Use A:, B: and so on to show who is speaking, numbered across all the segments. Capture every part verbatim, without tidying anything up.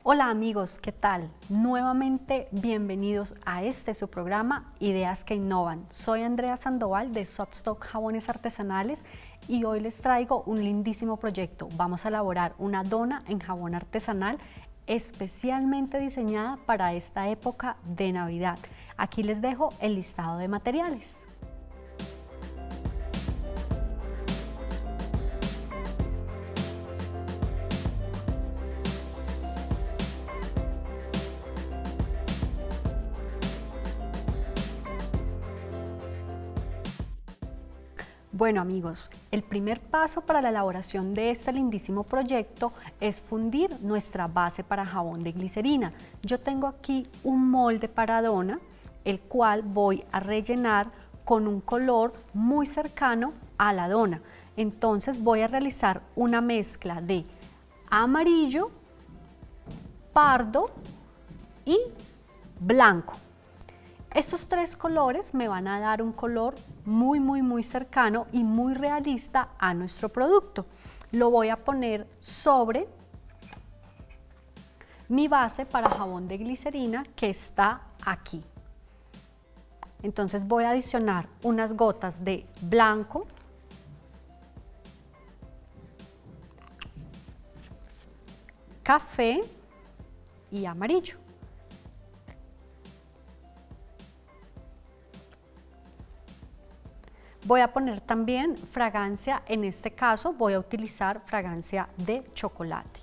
A: Hola amigos, ¿qué tal? Nuevamente bienvenidos a este su programa Ideas que Innovan. Soy Andrea Sandoval de Softstock Jabones Artesanales y hoy les traigo un lindísimo proyecto. Vamos a elaborar una dona en jabón artesanal especialmente diseñada para esta época de Navidad. Aquí les dejo el listado de materiales. Bueno amigos, el primer paso para la elaboración de este lindísimo proyecto es fundir nuestra base para jabón de glicerina. Yo tengo aquí un molde para dona, el cual voy a rellenar con un color muy cercano a la dona. Entonces voy a realizar una mezcla de amarillo, pardo y blanco. Estos tres colores me van a dar un color muy muy muy cercano y muy realista a nuestro producto. Lo voy a poner sobre mi base para jabón de glicerina que está aquí. Entonces voy a adicionar unas gotas de blanco, café y amarillo. Voy a poner también fragancia, en este caso voy a utilizar fragancia de chocolate.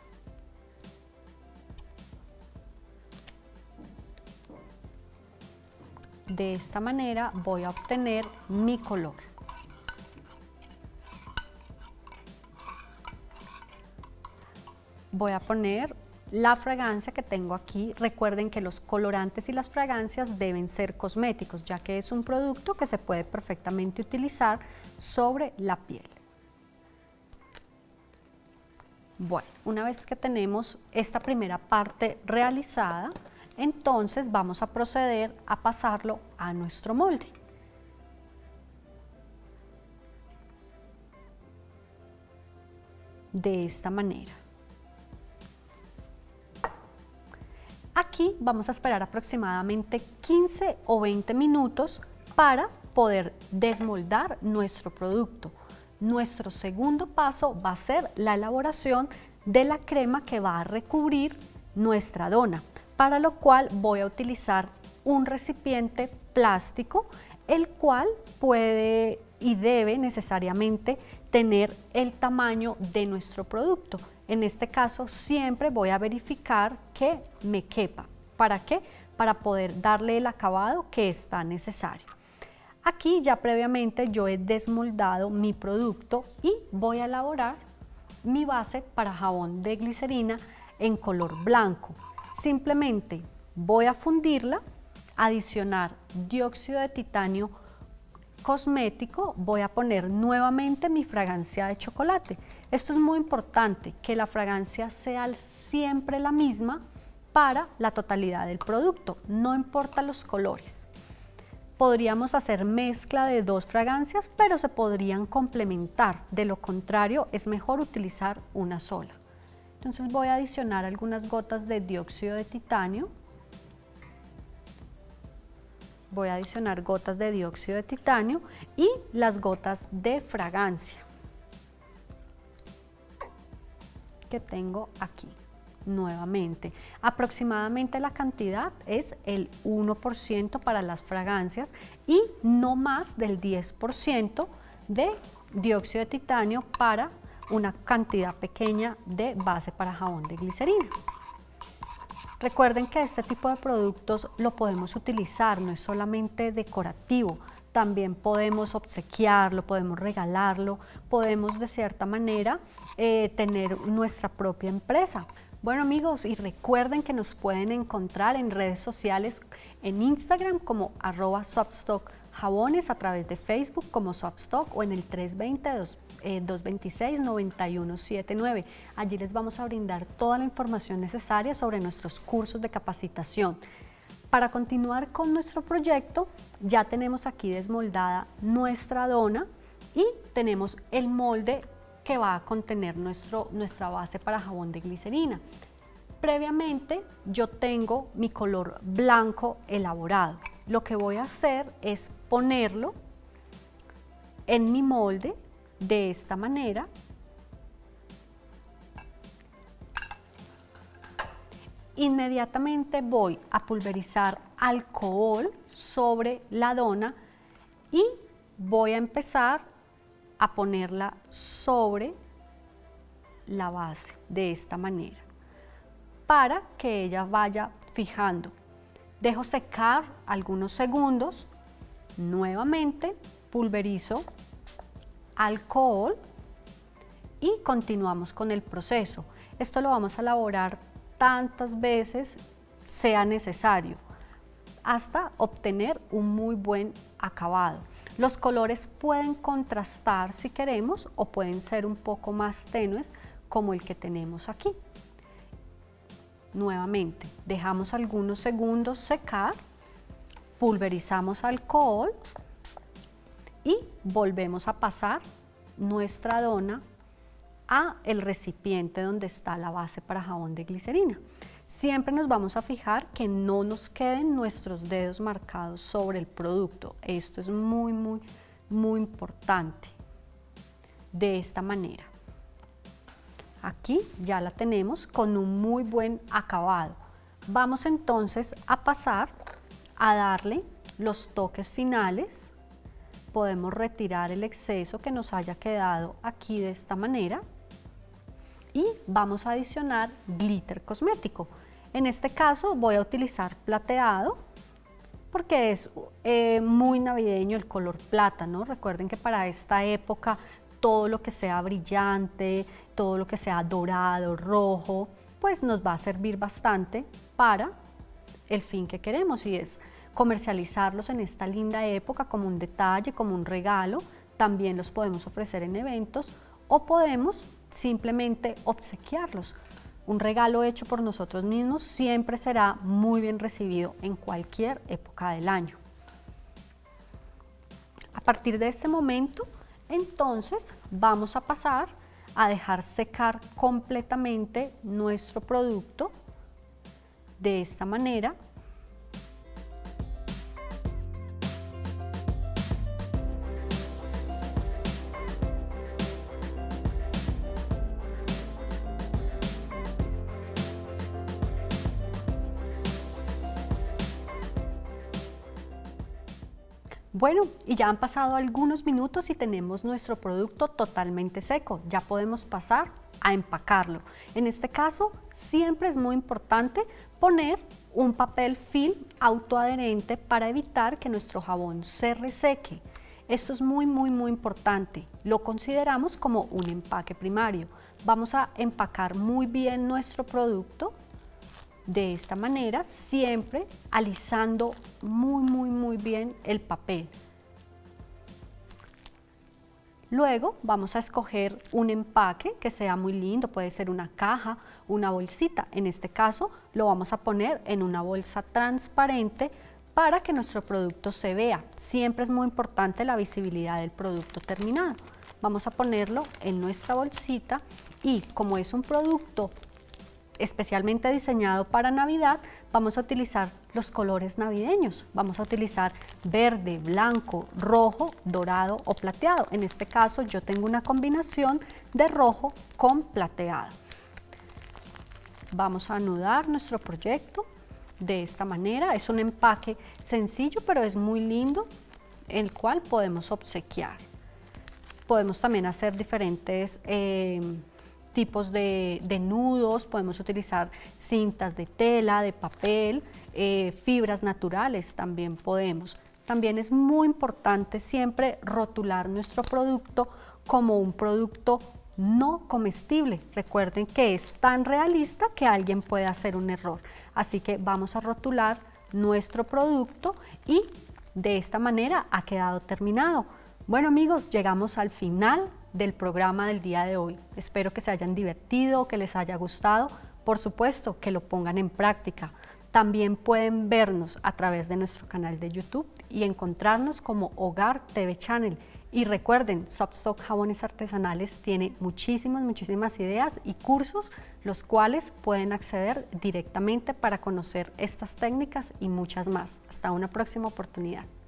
A: De esta manera voy a obtener mi color. Voy a poner la fragancia que tengo aquí. Recuerden que los colorantes y las fragancias deben ser cosméticos, ya que es un producto que se puede perfectamente utilizar sobre la piel. Bueno, una vez que tenemos esta primera parte realizada, entonces vamos a proceder a pasarlo a nuestro molde. De esta manera. Aquí vamos a esperar aproximadamente quince o veinte minutos para poder desmoldar nuestro producto. Nuestro segundo paso va a ser la elaboración de la crema que va a recubrir nuestra dona, para lo cual voy a utilizar un recipiente plástico, el cual puede y debe necesariamente tener el tamaño de nuestro producto. En este caso siempre voy a verificar que me quepa. ¿Para qué? Para poder darle el acabado que está necesario. Aquí ya previamente yo he desmoldado mi producto y voy a elaborar mi base para jabón de glicerina en color blanco. Simplemente voy a fundirla, adicionar dióxido de titanio cosmético, voy a poner nuevamente mi fragancia de chocolate. Esto es muy importante, que la fragancia sea siempre la misma para la totalidad del producto, no importa los colores. Podríamos hacer mezcla de dos fragancias, pero se podrían complementar, de lo contrario es mejor utilizar una sola. Entonces voy a adicionar algunas gotas de dióxido de titanio. Voy a adicionar gotas de dióxido de titanio y las gotas de fragancia que tengo aquí. Nuevamente, aproximadamente la cantidad es el uno por ciento para las fragancias y no más del diez por ciento de dióxido de titanio para una cantidad pequeña de base para jabón de glicerina. Recuerden que este tipo de productos lo podemos utilizar, no es solamente decorativo, también podemos obsequiarlo, podemos regalarlo, podemos de cierta manera eh, tener nuestra propia empresa. Bueno amigos, y recuerden que nos pueden encontrar en redes sociales, en Instagram como arroba Softstock Jabones, a través de Facebook como Softstock o en el tres dos cero, dos dos seis, nueve uno siete nueve. Allí les vamos a brindar toda la información necesaria sobre nuestros cursos de capacitación. Para continuar con nuestro proyecto, ya tenemos aquí desmoldada nuestra dona y tenemos el molde que va a contener nuestro, nuestra base para jabón de glicerina. previamente yo tengo mi color blanco elaborado. Lo que voy a hacer es ponerlo en mi molde de esta manera. Inmediatamente voy a pulverizar alcohol sobre la dona y voy a empezar a ponerla sobre la base de esta manera para que ella vaya fijando. Dejo secar algunos segundos, nuevamente pulverizo alcohol y continuamos con el proceso. Esto lo vamos a elaborar tantas veces sea necesario hasta obtener un muy buen acabado. Los colores pueden contrastar si queremos o pueden ser un poco más tenues como el que tenemos aquí. Nuevamente dejamos algunos segundos secar, pulverizamos alcohol y volvemos a pasar nuestra dona a el recipiente donde está la base para jabón de glicerina. Siempre nos vamos a fijar que no nos queden nuestros dedos marcados sobre el producto. Esto es muy, muy, muy importante. De esta manera. Aquí ya la tenemos con un muy buen acabado. Vamos entonces a pasar a darle los toques finales. Podemos retirar el exceso que nos haya quedado aquí de esta manera. Y vamos a adicionar glitter cosmético. En este caso voy a utilizar plateado porque es eh, muy navideño el color plata, ¿no? Recuerden que para esta época todo lo que sea brillante, todo lo que sea dorado, rojo, pues nos va a servir bastante para el fin que queremos, y es comercializarlos en esta linda época como un detalle, como un regalo. También los podemos ofrecer en eventos o podemos simplemente obsequiarlos. Un regalo hecho por nosotros mismos siempre será muy bien recibido en cualquier época del año. A partir de este momento, entonces vamos a pasar a dejar secar completamente nuestro producto de esta manera. Bueno, y ya han pasado algunos minutos y tenemos nuestro producto totalmente seco. Ya podemos pasar a empacarlo. En este caso, siempre es muy importante poner un papel film autoadherente para evitar que nuestro jabón se reseque. Esto es muy, muy, muy importante. Lo consideramos como un empaque primario. Vamos a empacar muy bien nuestro producto de esta manera, siempre alisando muy, muy, muy bien el papel. Luego vamos a escoger un empaque que sea muy lindo, puede ser una caja, una bolsita. En este caso lo vamos a poner en una bolsa transparente para que nuestro producto se vea. Siempre es muy importante la visibilidad del producto terminado. Vamos a ponerlo en nuestra bolsita y como es un producto especialmente diseñado para Navidad, vamos a utilizar los colores navideños. Vamos a utilizar verde, blanco, rojo, dorado o plateado. En este caso yo tengo una combinación de rojo con plateado. Vamos a anudar nuestro proyecto de esta manera. Es un empaque sencillo pero es muy lindo, el cual podemos obsequiar. Podemos también hacer diferentes eh, tipos de, de nudos, podemos utilizar cintas de tela, de papel, eh, fibras naturales también podemos. También es muy importante siempre rotular nuestro producto como un producto no comestible. Recuerden que es tan realista que alguien puede hacer un error. Así que vamos a rotular nuestro producto y de esta manera ha quedado terminado. Bueno amigos, llegamos al final del programa del día de hoy. Espero que se hayan divertido, que les haya gustado. Por supuesto, que lo pongan en práctica. También pueden vernos a través de nuestro canal de YouTube y encontrarnos como Hogar T V Channel. Y recuerden, Softstock Jabones Artesanales tiene muchísimas, muchísimas ideas y cursos, los cuales pueden acceder directamente para conocer estas técnicas y muchas más. Hasta una próxima oportunidad.